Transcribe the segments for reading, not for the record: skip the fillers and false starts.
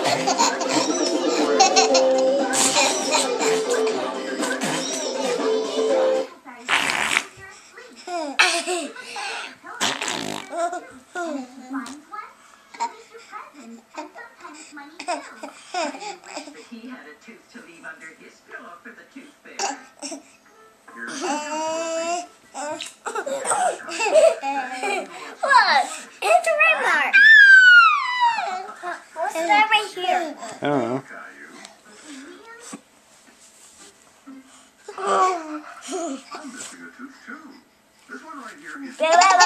He had a tooth to leave under his pillow for the tooth fairy. Look, it's a red mark. What's that right here? I don't know. I'm missing a tooth too. This one right here is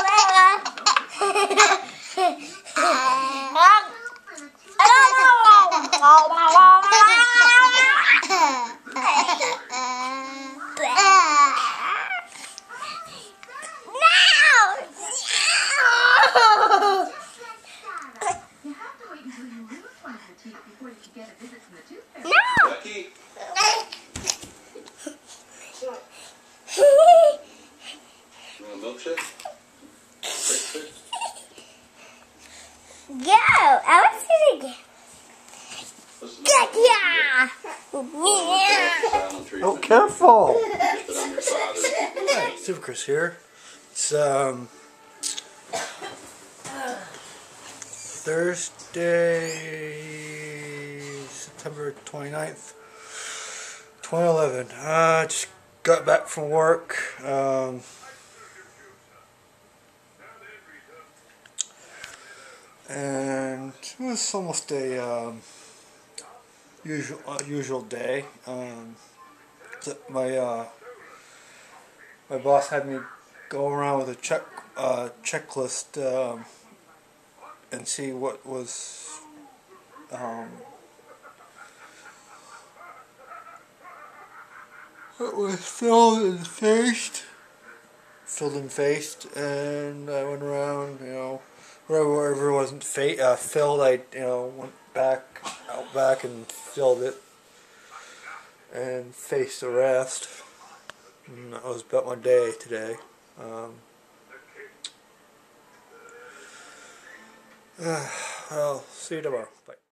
You have to wait until you lose one of the teeth before you can get a visit from the tooth fairy. Becky. You want a milkshake? Go! I want to see it again. Yeah! Oh, careful! Hey, Super Chris here. It's Thursday, September 29th, 2011. Just got back from work. And it was almost a usual day. My boss had me go around with a checklist and see what was filled and faced, and I went around, wherever wasn't filled, I went out back and filled it and faced the rest. And that was about my day today. I'll see you tomorrow. Bye.